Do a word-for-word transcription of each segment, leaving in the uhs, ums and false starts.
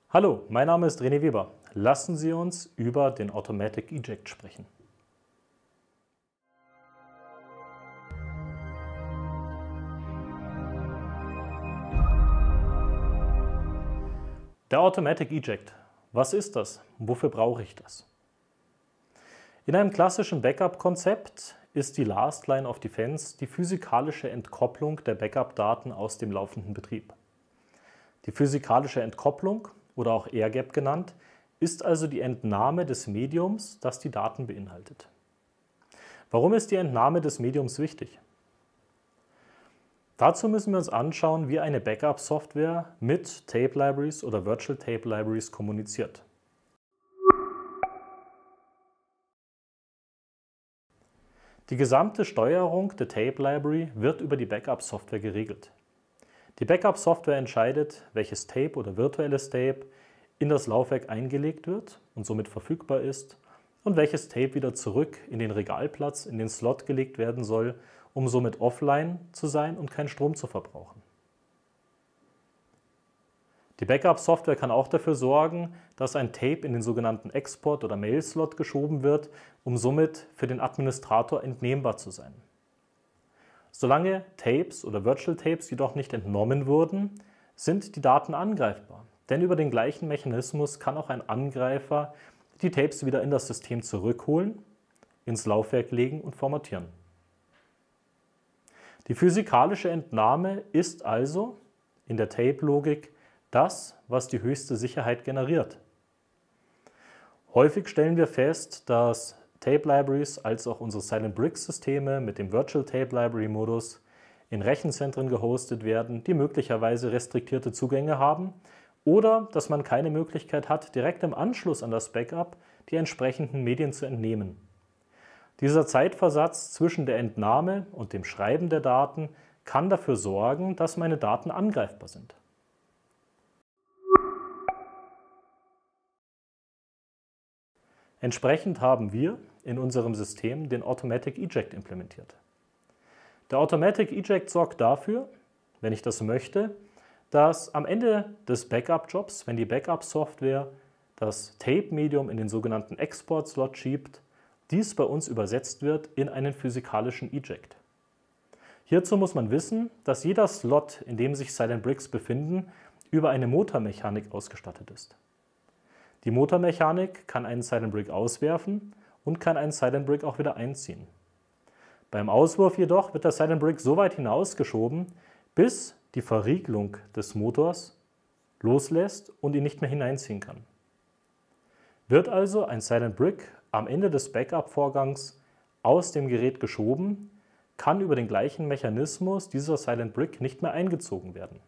Hallo, mein Name ist René Weber. Lassen Sie uns über den Automatic Eject sprechen. Der Automatic Eject. Was ist das? Wofür brauche ich das? In einem klassischen Backup-Konzept ist die Last Line of Defense die physikalische Entkopplung der Backup-Daten aus dem laufenden Betrieb. Die physikalische Entkopplung, oder auch Air Gap genannt, ist also die Entnahme des Mediums, das die Daten beinhaltet. Warum ist die Entnahme des Mediums wichtig? Dazu müssen wir uns anschauen, wie eine Backup-Software mit Tape Libraries oder Virtual Tape Libraries kommuniziert. Die gesamte Steuerung der Tape Library wird über die Backup-Software geregelt. Die Backup-Software entscheidet, welches Tape oder virtuelles Tape in das Laufwerk eingelegt wird und somit verfügbar ist und welches Tape wieder zurück in den Regalplatz, in den Slot gelegt werden soll, um somit offline zu sein und keinen Strom zu verbrauchen. Die Backup-Software kann auch dafür sorgen, dass ein Tape in den sogenannten Export- oder Mail-Slot geschoben wird, um somit für den Administrator entnehmbar zu sein. Solange Tapes oder Virtual Tapes jedoch nicht entnommen wurden, sind die Daten angreifbar. Denn über den gleichen Mechanismus kann auch ein Angreifer die Tapes wieder in das System zurückholen, ins Laufwerk legen und formatieren. Die physikalische Entnahme ist also in der Tape-Logik das, was die höchste Sicherheit generiert. Häufig stellen wir fest, dass Tape Libraries als auch unsere Silent Bricks Systeme mit dem Virtual Tape Library Modus in Rechenzentren gehostet werden, die möglicherweise restriktierte Zugänge haben oder dass man keine Möglichkeit hat, direkt im Anschluss an das Backup die entsprechenden Medien zu entnehmen. Dieser Zeitversatz zwischen der Entnahme und dem Schreiben der Daten kann dafür sorgen, dass meine Daten angreifbar sind. Entsprechend haben wir in unserem System den Automatic Eject implementiert. Der Automatic Eject sorgt dafür, wenn ich das möchte, dass am Ende des Backup-Jobs, wenn die Backup-Software das Tape-Medium in den sogenannten Export-Slot schiebt, dies bei uns übersetzt wird in einen physikalischen Eject. Hierzu muss man wissen, dass jeder Slot, in dem sich Silent Bricks befinden, über eine Motormechanik ausgestattet ist. Die Motormechanik kann einen Silent Brick auswerfen und kann einen Silent Brick auch wieder einziehen. Beim Auswurf jedoch wird der Silent Brick so weit hinausgeschoben, bis die Verriegelung des Motors loslässt und ihn nicht mehr hineinziehen kann. Wird also ein Silent Brick am Ende des Backup-Vorgangs aus dem Gerät geschoben, kann über den gleichen Mechanismus dieser Silent Brick nicht mehr eingezogen werden.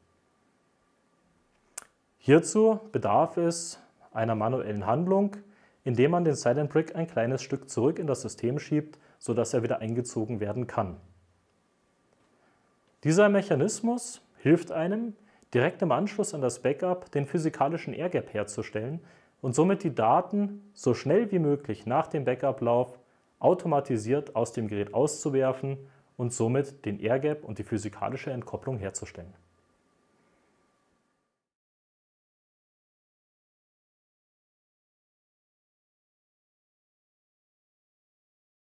Hierzu bedarf es einer manuellen Handlung, indem man den Silent Brick ein kleines Stück zurück in das System schiebt, sodass er wieder eingezogen werden kann. Dieser Mechanismus hilft einem, direkt im Anschluss an das Backup den physikalischen Air Gap herzustellen und somit die Daten so schnell wie möglich nach dem Backup-Lauf automatisiert aus dem Gerät auszuwerfen und somit den Air Gap und die physikalische Entkopplung herzustellen.